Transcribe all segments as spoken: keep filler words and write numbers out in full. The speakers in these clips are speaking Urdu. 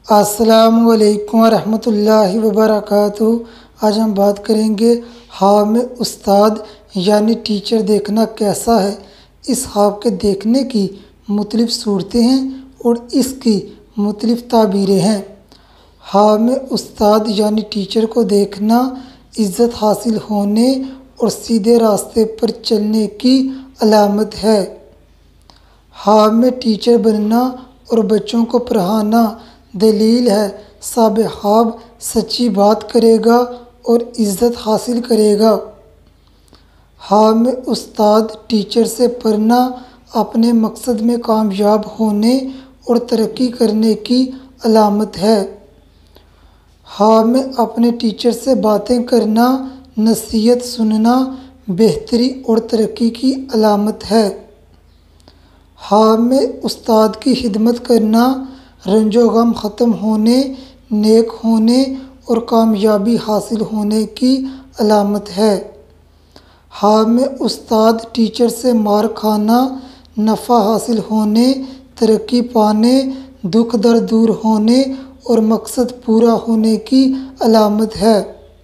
السلام علیکم ورحمۃ اللہ وبرکاتہ۔ آج ہم بات کریں گے خواب میں استاد یعنی ٹیچر دیکھنا کیسا ہے۔ اس خواب کے دیکھنے کی مختلف صورتیں ہیں اور اس کی مختلف تعبیریں ہیں۔ خواب میں استاد یعنی ٹیچر کو دیکھنا عزت حاصل ہونے اور سیدھے راستے پر چلنے کی علامت ہے۔ خواب میں ٹیچر بننا اور بچوں کو پڑھانا دلیل ہے صاحب خواب سچی بات کرے گا اور عزت حاصل کرے گا۔ خواب میں استاد ٹیچر سے پڑھنا اپنے مقصد میں کامیاب ہونے اور ترقی کرنے کی علامت ہے۔ خواب میں اپنے ٹیچر سے باتیں کرنا، نصیحت سننا بہتری اور ترقی کی علامت ہے۔ خواب میں استاد کی خدمت کرنا رنج و غم ختم ہونے، نیک ہونے اور کامیابی حاصل ہونے کی علامت ہے۔ خواب میں استاد ٹیچر سے مار کھانا نفع حاصل ہونے، ترقی پانے، دکھ درد دور ہونے اور مقصد پورا ہونے کی علامت ہے۔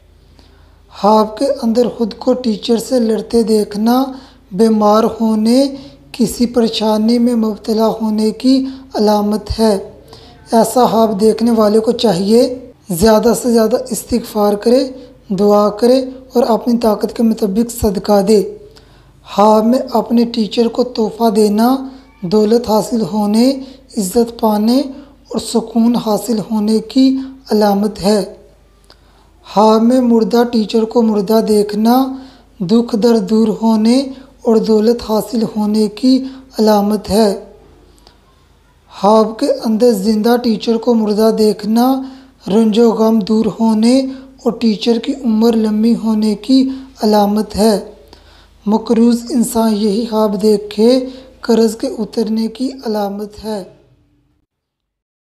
خواب کے اندر خود کو ٹیچر سے لڑتے دیکھنا بیمار ہونے، کسی پریشانی میں مبتلا ہونے کی علامت ہے۔ ایسا خواب دیکھنے والے کو چاہیے زیادہ سے زیادہ استغفار کرے، دعا کرے اور اپنی طاقت کے مطابق صدقہ دے۔ خواب میں اپنے ٹیچر کو تحفہ دینا دولت حاصل ہونے، عزت پانے اور سکون حاصل ہونے کی علامت ہے۔ خواب میں مردہ ٹیچر کو مردہ دیکھنا دکھ درد دور ہونے اور دولت حاصل ہونے کی علامت ہے۔ خواب کے اندر زندہ ٹیچر کو مردہ دیکھنا رنج و غم دور ہونے اور ٹیچر کی عمر لمبی ہونے کی علامت ہے۔ مقروض انسان یہی خواب دیکھے قرض کے اترنے کی علامت ہے۔